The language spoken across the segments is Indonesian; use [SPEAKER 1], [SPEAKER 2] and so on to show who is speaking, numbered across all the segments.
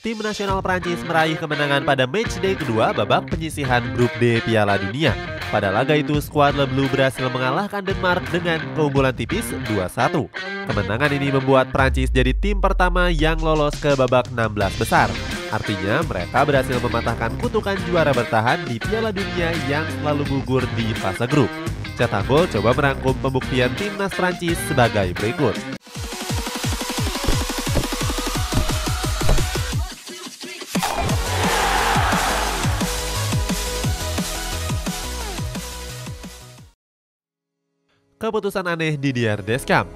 [SPEAKER 1] Tim nasional Prancis meraih kemenangan pada matchday kedua babak penyisihan grup D Piala Dunia. Pada laga itu, skuad Le Bleu berhasil mengalahkan Denmark dengan keunggulan tipis 2-1. Kemenangan ini membuat Prancis jadi tim pertama yang lolos ke babak 16 besar. Artinya mereka berhasil mematahkan kutukan juara bertahan di Piala Dunia yang selalu gugur di fase grup. Cetak Gol coba merangkum pembuktian timnas Prancis sebagai berikut. Keputusan aneh Didier Deschamps.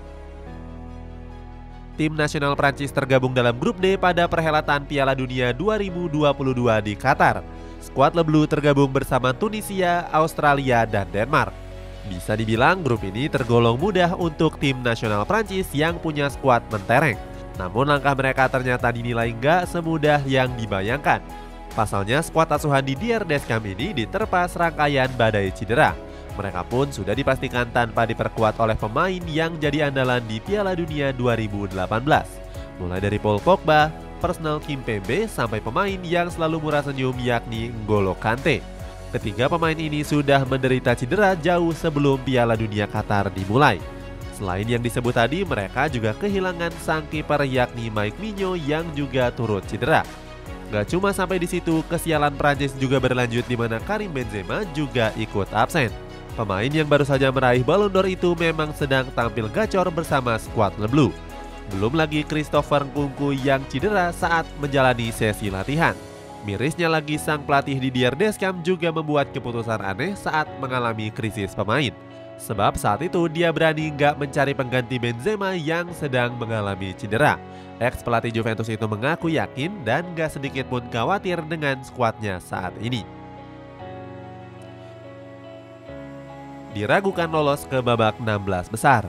[SPEAKER 1] Tim nasional Prancis tergabung dalam grup D pada perhelatan Piala Dunia 2022 di Qatar. Skuad Le Bleu tergabung bersama Tunisia, Australia, dan Denmark. Bisa dibilang grup ini tergolong mudah untuk tim nasional Prancis yang punya skuad mentereng. Namun langkah mereka ternyata dinilai nggak semudah yang dibayangkan. Pasalnya skuad asuhan Didier Deschamps ini diterpa serangkaian badai cedera. Mereka pun sudah dipastikan tanpa diperkuat oleh pemain yang jadi andalan di Piala Dunia 2018. Mulai dari Paul Pogba, personal Kimpembe, sampai pemain yang selalu murah senyum yakni N'Golo Kante. Ketiga pemain ini sudah menderita cedera jauh sebelum Piala Dunia Qatar dimulai. Selain yang disebut tadi, mereka juga kehilangan sang kiper yakni Mike Maignan yang juga turut cedera. Gak cuma sampai di situ, kesialan Prancis juga berlanjut di mana Karim Benzema juga ikut absen. Pemain yang baru saja meraih Ballon d'Or itu memang sedang tampil gacor bersama skuad Le Bleu. Belum lagi Christopher Nkunku yang cedera saat menjalani sesi latihan. Mirisnya lagi sang pelatih Didier Deschamps juga membuat keputusan aneh saat mengalami krisis pemain. Sebab saat itu dia berani nggak mencari pengganti Benzema yang sedang mengalami cedera. Ex-pelatih Juventus itu mengaku yakin dan gak sedikit pun khawatir dengan skuadnya saat ini. Diragukan lolos ke babak 16 besar.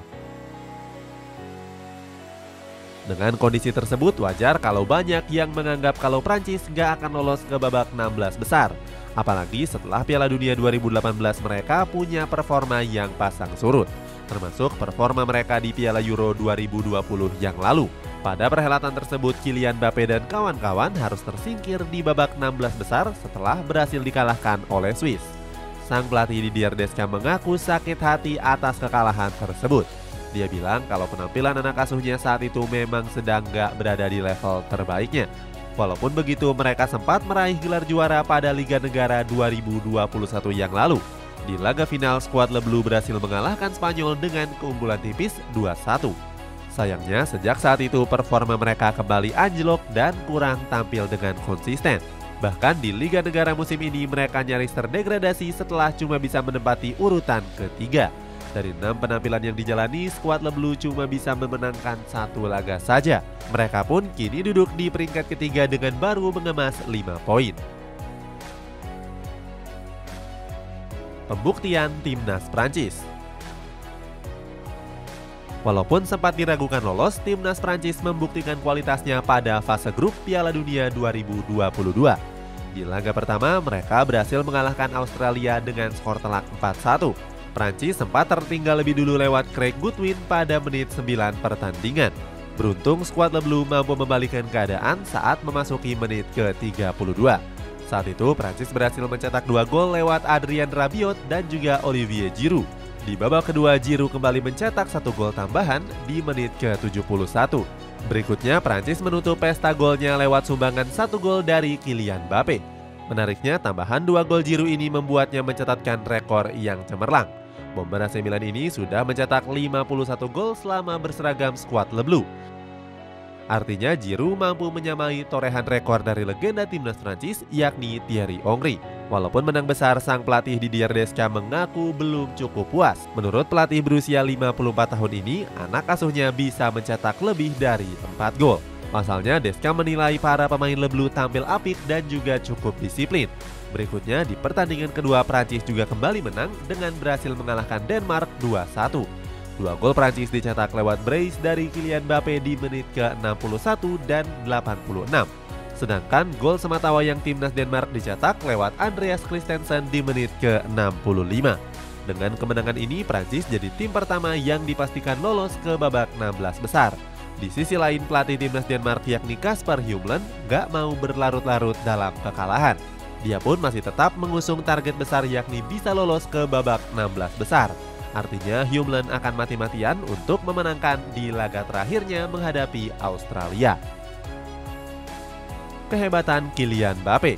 [SPEAKER 1] Dengan kondisi tersebut wajar kalau banyak yang menganggap kalau Prancis gak akan lolos ke babak 16 besar. Apalagi setelah Piala Dunia 2018 mereka punya performa yang pasang surut. Termasuk performa mereka di Piala Euro 2020 yang lalu. Pada perhelatan tersebut Kylian Mbappe dan kawan-kawan harus tersingkir di babak 16 besar setelah berhasil dikalahkan oleh Swiss. Sang pelatih Didier Deschamps mengaku sakit hati atas kekalahan tersebut. Dia bilang kalau penampilan anak asuhnya saat itu memang sedang gak berada di level terbaiknya. Walaupun begitu mereka sempat meraih gelar juara pada Liga Negara 2021 yang lalu. Di laga final skuad Le Bleu berhasil mengalahkan Spanyol dengan keunggulan tipis 2-1. Sayangnya sejak saat itu performa mereka kembali anjlok dan kurang tampil dengan konsisten. Bahkan di Liga Negara musim ini mereka nyaris terdegradasi setelah cuma bisa menempati urutan ketiga. Dari 6 penampilan yang dijalani, skuad Le Bleu cuma bisa memenangkan 1 laga saja. Mereka pun kini duduk di peringkat ketiga dengan baru mengemas 5 poin. Pembuktian timnas Prancis. Walaupun sempat diragukan lolos, timnas Prancis membuktikan kualitasnya pada fase grup Piala Dunia 2022. Di laga pertama, mereka berhasil mengalahkan Australia dengan skor telak 4-1. Prancis sempat tertinggal lebih dulu lewat Craig Goodwin pada menit 9 pertandingan. Beruntung skuad Le Bleu mampu membalikkan keadaan saat memasuki menit ke-32. Saat itu, Prancis berhasil mencetak 2 gol lewat Adrien Rabiot dan juga Olivier Giroud. Di babak kedua, Giroud kembali mencetak 1 gol tambahan di menit ke-71. Berikutnya, Prancis menutup pesta golnya lewat sumbangan 1 gol dari Kylian Mbappe. Menariknya, tambahan 2 gol Giroud ini membuatnya mencatatkan rekor yang cemerlang. Bomber AC Milan ini sudah mencetak 51 gol selama berseragam skuad Le Bleu. Artinya, Giroud mampu menyamai torehan rekor dari legenda timnas Prancis yakni Thierry Henry. Walaupun menang besar, sang pelatih Didier Deschamps mengaku belum cukup puas. Menurut pelatih berusia 54 tahun ini, anak asuhnya bisa mencetak lebih dari 4 gol. Pasalnya, Deschamps menilai para pemain Le Bleu tampil apik dan juga cukup disiplin. Berikutnya, di pertandingan kedua, Prancis juga kembali menang dengan berhasil mengalahkan Denmark 2-1. 2 gol Prancis dicetak lewat brace dari Kylian Mbappe di menit ke-61 dan 86. Sedangkan gol sematawayang timnas Denmark dicetak lewat Andreas Christensen di menit ke-65. Dengan kemenangan ini, Prancis jadi tim pertama yang dipastikan lolos ke babak 16 besar. Di sisi lain, pelatih timnas Denmark yakni Kasper Hjulmand gak mau berlarut-larut dalam kekalahan. Dia pun masih tetap mengusung target besar yakni bisa lolos ke babak 16 besar. Artinya Hjulmand akan mati-matian untuk memenangkan di laga terakhirnya menghadapi Australia. Kehebatan Kylian Mbappe.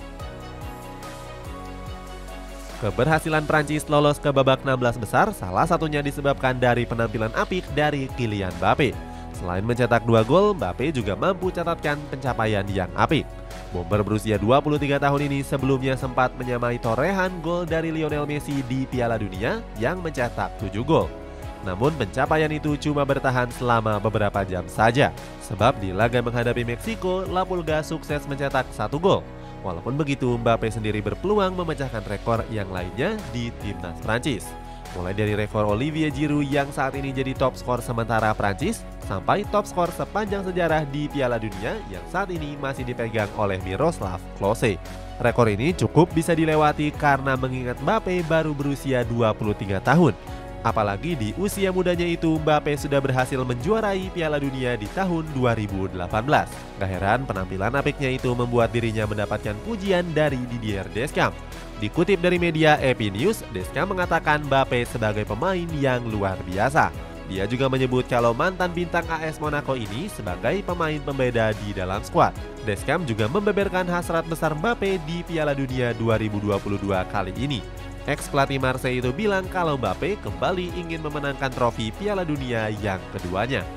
[SPEAKER 1] Keberhasilan Prancis lolos ke babak 16 besar salah satunya disebabkan dari penampilan apik dari Kylian Mbappe. Selain mencetak 2 gol, Mbappe juga mampu catatkan pencapaian yang apik. Bomber berusia 23 tahun ini sebelumnya sempat menyamai torehan gol dari Lionel Messi di Piala Dunia yang mencetak 7 gol. Namun pencapaian itu cuma bertahan selama beberapa jam saja. Sebab di laga menghadapi Meksiko, La Pulga sukses mencetak 1 gol. Walaupun begitu, Mbappe sendiri berpeluang memecahkan rekor yang lainnya di timnas Prancis. Mulai dari rekor Olivier Giroud yang saat ini jadi top skor sementara Prancis, sampai top skor sepanjang sejarah di Piala Dunia yang saat ini masih dipegang oleh Miroslav Klose. Rekor ini cukup bisa dilewati karena mengingat Mbappe baru berusia 23 tahun. Apalagi di usia mudanya itu Mbappe sudah berhasil menjuarai Piala Dunia di tahun 2018. Gak heran penampilan apiknya itu membuat dirinya mendapatkan pujian dari Didier Deschamps. Dikutip dari media AP News, Deschamps mengatakan Mbappe sebagai pemain yang luar biasa. Dia juga menyebut kalau mantan bintang AS Monaco ini sebagai pemain pembeda di dalam skuad. Deschamps juga membeberkan hasrat besar Mbappe di Piala Dunia 2022 kali ini. Ex-pelatih Marseille itu bilang kalau Mbappe kembali ingin memenangkan trofi Piala Dunia yang keduanya.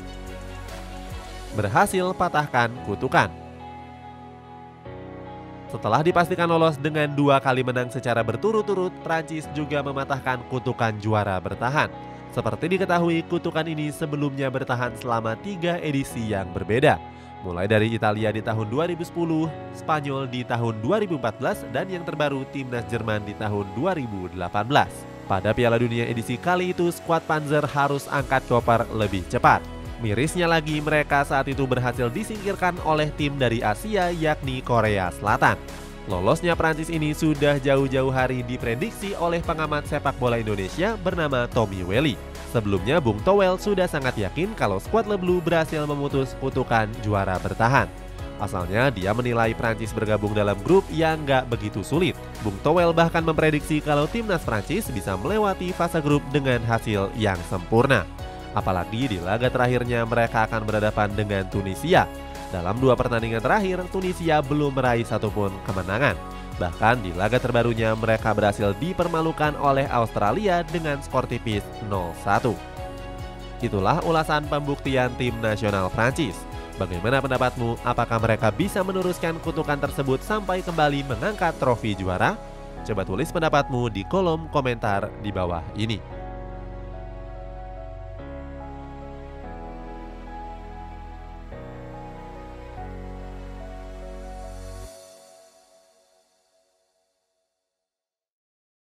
[SPEAKER 1] Berhasil patahkan kutukan. Setelah dipastikan lolos dengan 2 kali menang secara berturut-turut, Prancis juga mematahkan kutukan juara bertahan. Seperti diketahui, kutukan ini sebelumnya bertahan selama 3 edisi yang berbeda. Mulai dari Italia di tahun 2010, Spanyol di tahun 2014, dan yang terbaru timnas Jerman di tahun 2018. Pada Piala Dunia edisi kali itu, skuad Panzer harus angkat koper lebih cepat. Mirisnya lagi, mereka saat itu berhasil disingkirkan oleh tim dari Asia yakni Korea Selatan. Lolosnya Prancis ini sudah jauh-jauh hari diprediksi oleh pengamat sepak bola Indonesia bernama Tommy Welly. Sebelumnya Bung Towel sudah sangat yakin kalau skuad Le Bleu berhasil memutus kutukan juara bertahan. Asalnya dia menilai Prancis bergabung dalam grup yang gak begitu sulit. Bung Towel bahkan memprediksi kalau timnas Prancis bisa melewati fase grup dengan hasil yang sempurna. Apalagi di laga terakhirnya mereka akan berhadapan dengan Tunisia. Dalam 2 pertandingan terakhir, Tunisia belum meraih satupun kemenangan. Bahkan di laga terbarunya mereka berhasil dipermalukan oleh Australia dengan skor tipis 0-1. Itulah ulasan pembuktian tim nasional Prancis. Bagaimana pendapatmu? Apakah mereka bisa meneruskan kutukan tersebut sampai kembali mengangkat trofi juara? Coba tulis pendapatmu di kolom komentar di bawah ini.